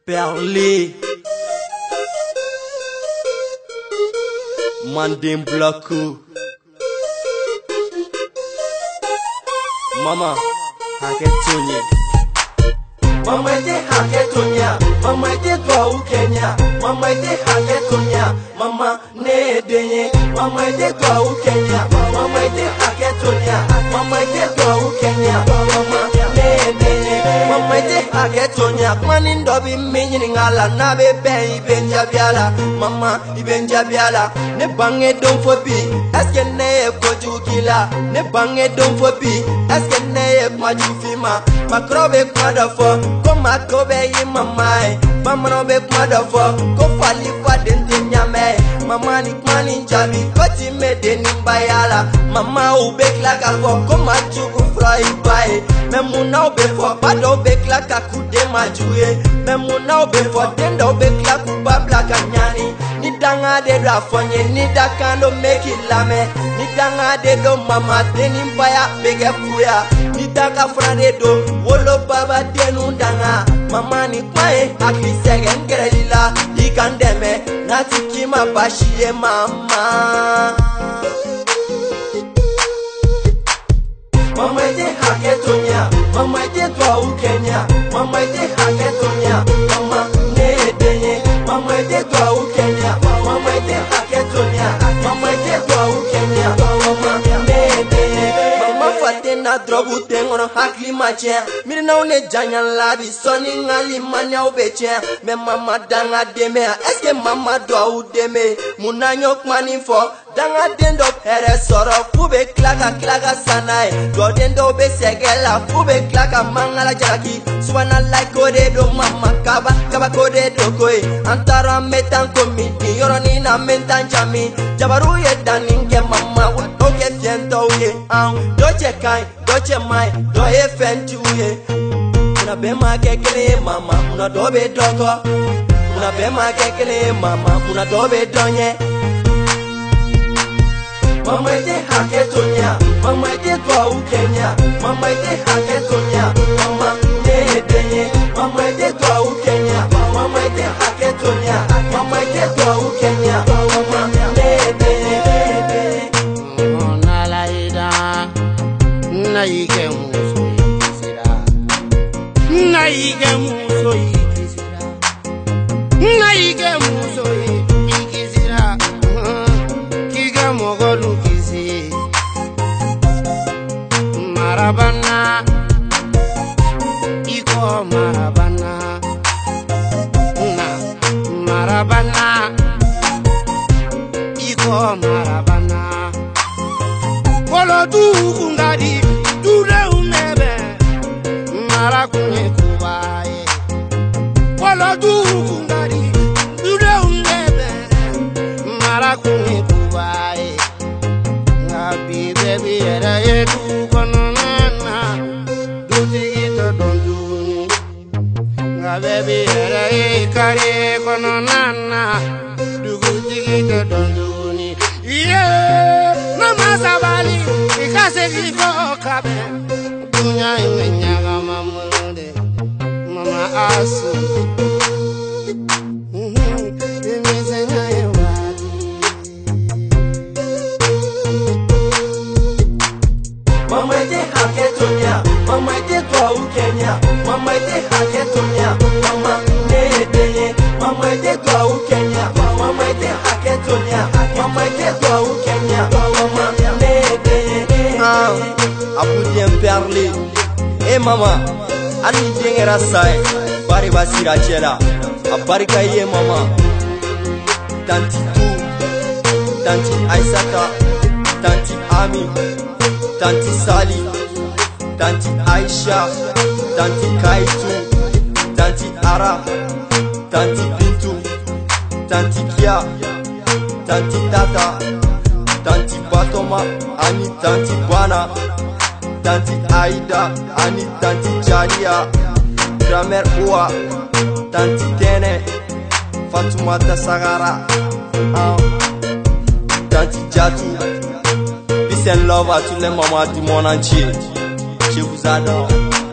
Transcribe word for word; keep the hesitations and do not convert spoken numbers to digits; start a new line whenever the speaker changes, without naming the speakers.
Perlé Mandem Bloco Mama Haketonya Mama ite Haketonya Mama ite Twa Kenya Mama ite Haketonya Mama ne denye Mama ite Twa Kenya Mama ite Haketonya Mama ite Twa Kenya Mama ne denye Mama ite Haketonya Mani ndobi minyi ngala na be ben ibenja biala Mama ibenja biala ne bange don fobi eske ne koju kila ne bange don fobi eske ne kwaju fima makrobe kwada fo ko makobe yi mama mama no be kwada fo ko fali fa dente nyame mama ni kwani jabi ko ti me de ni bayala mama u be klaka fo ko maju fry bai memuna be fo pado be klaka ku de majuye memuna be fo dendo be klaka babla kanyani ni danga de do afonye ni dakando make it lame ni danga de do mama de ni baya bege fuya ni danga fra de do wolo baba de nu danga mama ni kwae akisege ngerelila ikandeme natikima bashiye mama Mama ite Haketonya Mama ite Twa Kenya Mama ite Haketonya Mama ne denye Mama ite Twa Kenya Mama ite Haketonya Mama ite Twa Kenya Mama ne denye Mama fatena drogu tengono hakli mache mirina une janya labi soni ngali manya ubeche me mama danga deme eske mama do udeme munanyo kwani fo danga dendo pere soro fube klaka klaka sanai do dendo be segela fube klaka mangala jaraki suwana like kode do mama kaba kaba kode do koi antara metan komiti yoroni na mentan jami jabaru ye daninge mama oke tiento ye an doche kai doche mai do e fentu ye una be ma kekele mama una do be dogo una be ma kekele mama una do be donye Mama ite Haketonya Mama ite Twa Kenya Mama ite Haketonya Mama ne denye Mama ite Twa Kenya Mama ite Haketonya Mama ite Twa Kenya Mama ne denye
Mona laida na ike muso ikisira na ike muso ikisira na ike muso ikisira kiga mogolu kisi marabana iko marabana na marabana iko marabana polo du kungadi dure unebe marakunye kubaye polo du kungadi dure unebe marakunye kubaye ngabi baby era edu kononana dutigito donduni ngabi era ekare kononana dutigito donduni yeah mama sabali ikase kiko kabe dunya imenyaga mamude mama asu
Mama ite Haketonya Mama ite Twa Kenya Mama ite Haketonya Mama ne denye Mama ite Twa Kenya Mama ite Haketonya Mama ite Twa Kenya Mama ne denye Ah Abudien Perlé Eh mama Ani jengera sai Bari basira chela Abarika ye mama Tanti tu Tanti Aisata Tanti Ami Tanti Sali, Tanti Aisha, Tanti Kaitu, Tanti Ara, Tanti Bintu, Tanti Kia, Tanti Tata, Tanti Batoma, Ani Tanti Bana, Tanti Aida, Ani Tanti Jalia, Gramer Oa, Tanti Tene, Fatoumata Sagara, Tanti Jatu. Peace and love à tous les mamans du monde entier. Je vous adore.